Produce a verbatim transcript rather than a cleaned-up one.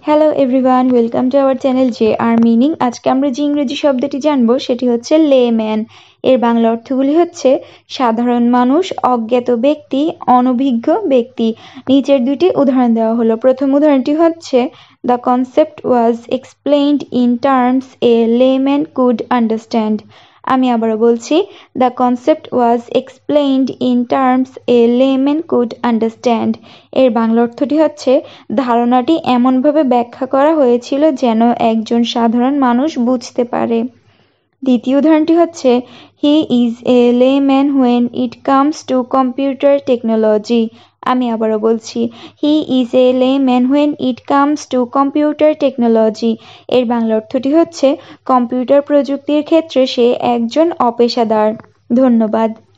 Hello everyone, welcome to our channel J R meaning. আজকে আমরা যে ইংরেজি শব্দটি জানবো সেটি হচ্ছে লেম্যান। এর বাংলা অর্থগুলি হচ্ছে সাধারণ মানুষ, অজ্ঞাত ব্যক্তি, অনভিজ্ঞ ব্যক্তি। নিচের দুটি উদাহরণ দেওয়া হলো। প্রথম উদাহরণটি হচ্ছে the concept was explained in terms a layman could understand. আমি আবারও বলছি, the concept was explained in terms a layman could understand. এর বাংলা অর্থটি হচ্ছে ধারণাটি এমনভাবে ব্যাখ্যা করা হয়েছিল যেন একজন সাধারণ মানুষ বুঝতে পারে। দ্বিতীয় উদাহরণটি হচ্ছে he is a layman when it comes to computer technology. আমি আবারও বলছি, he is a layman when it comes to computer technology. এর বাংলা অর্থটি হচ্ছে কম্পিউটার প্রযুক্তির ক্ষেত্রে সে একজন অপেশাদার। ধন্যবাদ।